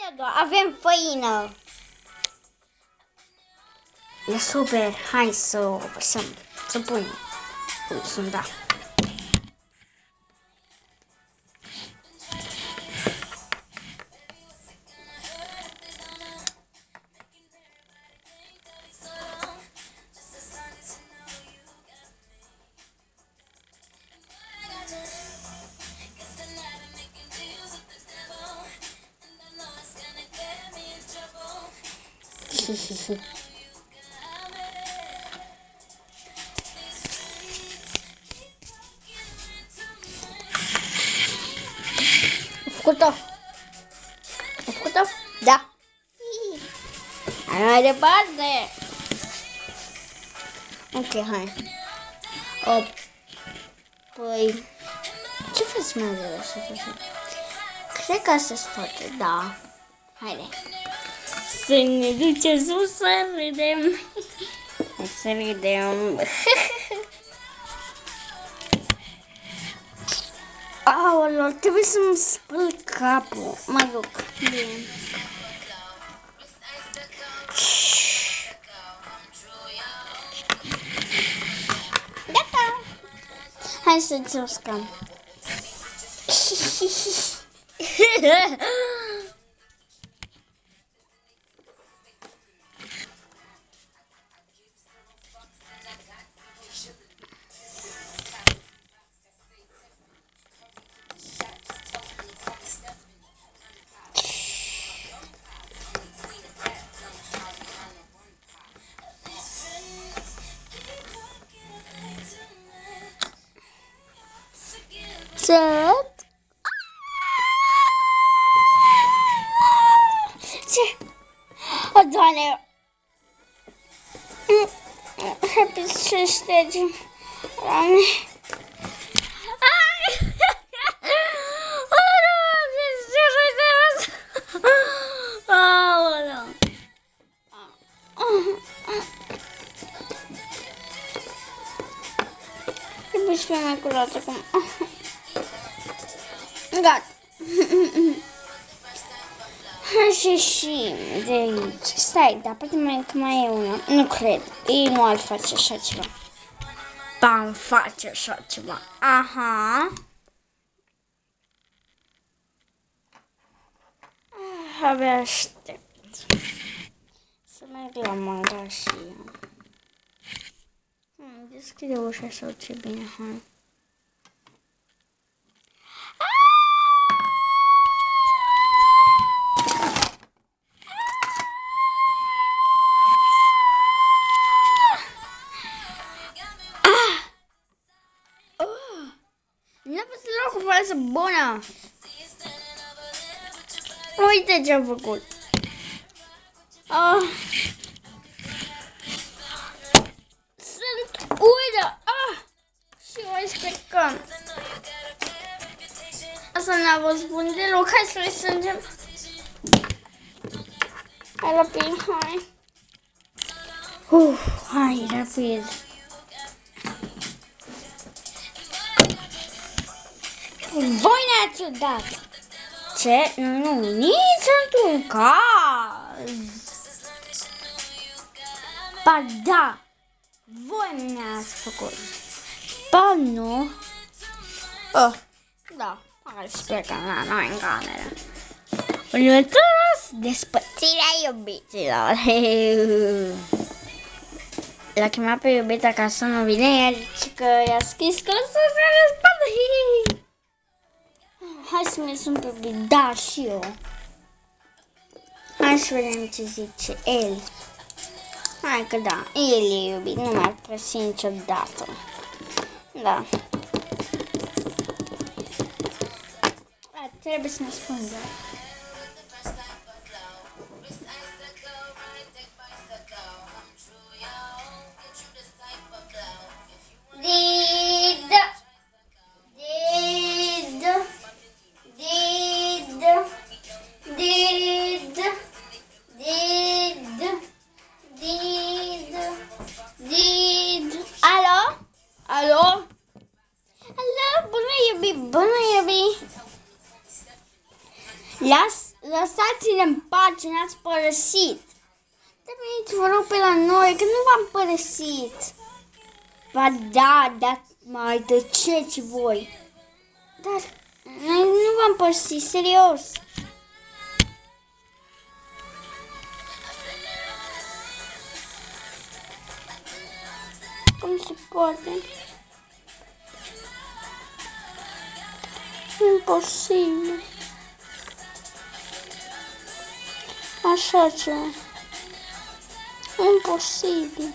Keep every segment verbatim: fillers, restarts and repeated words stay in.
Radu, avem făină. E super, hai să o păsăm, să punem. Sunt, da. Hihihi. Ai făcut-o? Ai făcut-o? Da. Hai mai departe. Ok, hai. O, păi, ce faci mai de așa? Cred că asta sunt toate, da. Haide. Să ne ducem sus să râdem. Să râdem. Aoleu, trebuie să-mi spăl capul. Mă duc. Bine. Gata. Hai să-ți uscăm. Set. Ce? O, Doamne! Happy să ștergem. Doamne! Trebuie să fie mai curat acum. Gata. Hai să ieșim de aici. Stai, dar poate mai, că mai e una. Nu cred. Ei nu ar face așa ceva. Ba, face așa ceva. Aha. Abia aștept. Să merg la manga și eu. Hmm, deschide ușa sau ce bine, hai. Nu pot să luau cu față bună. Uite ce-am făcut. Ah. Sunt uidă. Ah. Și mai specăm. Asta n-a fost bun deloc. Hai să le strângem. Hai rapid, hai. Uf, hai rapid. Voi ne-ați dat. Ce? Nu, nici într-un caz. Ba da, voi ne-ați făcut. Ba nu. Oh, da, hai să plecăm la noi în cameră. Următorul, despărțirea iubiților. L-a chemat pe iubita ca să nu vine, iar zice că i-a scris că o să se răspundă. Hai să mergem pe bine. Da, și eu. Hai să vedem ce zice el. Hai că da, el e iubit, nu m-ar părăsi niciodată. Da. A, trebuie să ne spun, da. Las Lăsați-ne în pace, ne-ați părăsit. Veniți, vă rog, pe la noi, că nu v-am părăsit. Ba da, da, mai tăceți voi. Dar noi nu v-am părăsit, serios. Cum se poate? Imposibil. Așa ceva. Imposibil.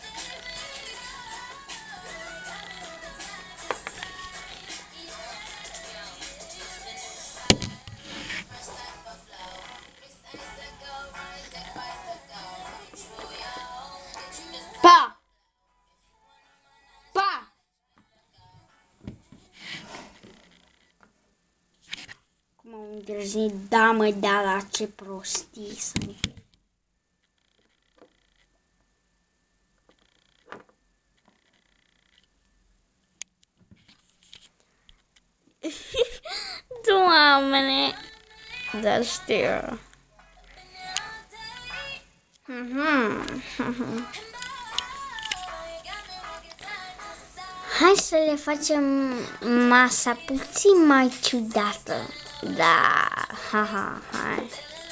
Pa! Pa! Cum am îndrăznit, da mă, da, la ce prostii sunt. Doamne, da știu. Hai să le facem masa puțin mai ciudată. Da, haha, hai.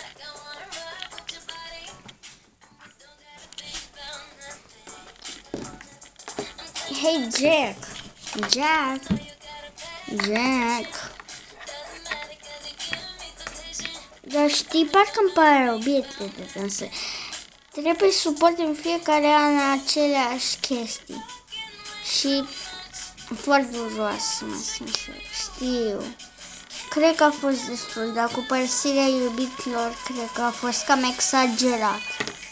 Hey Jack, Jack, Jack. Dar știi, parcă îmi pare rău, bietele de însă. Trebuie să suportăm fiecare an aceleași chestii. Și foarte uroasă mă sunt și știu. Cred că a fost destul, dar cu părăsirea iubitilor, cred că a fost cam exagerat.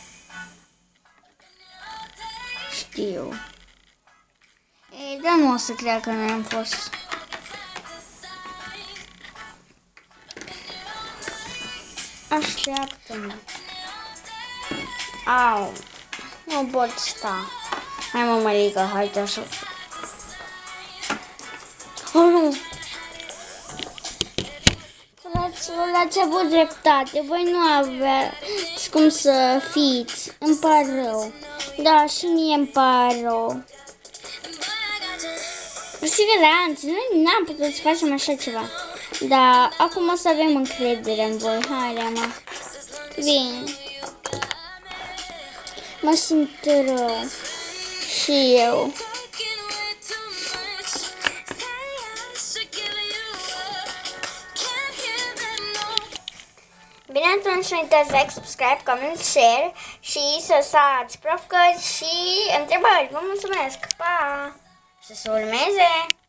Știu. Ei, dar nu o să cred că noi am fost. Așteaptă-mă. Au, nu pot sta. Hai mă, mărică, hai te așa. Oh, nu. L-ați avut dreptate. Voi nu aveți cum să fiți. Îmi pare rău. Da, și mie îmi pare rău. Cu siguranță, noi n-am putut să facem așa ceva. Dar acum o să avem încredere în voi. Haide, mă. Bine. Mă simt rău. Și eu. Bine, atunci nu uitați like, subscribe, comment, share și să lăsați provocări și întrebări. Vă mulțumesc! Pa! Și să urmeze!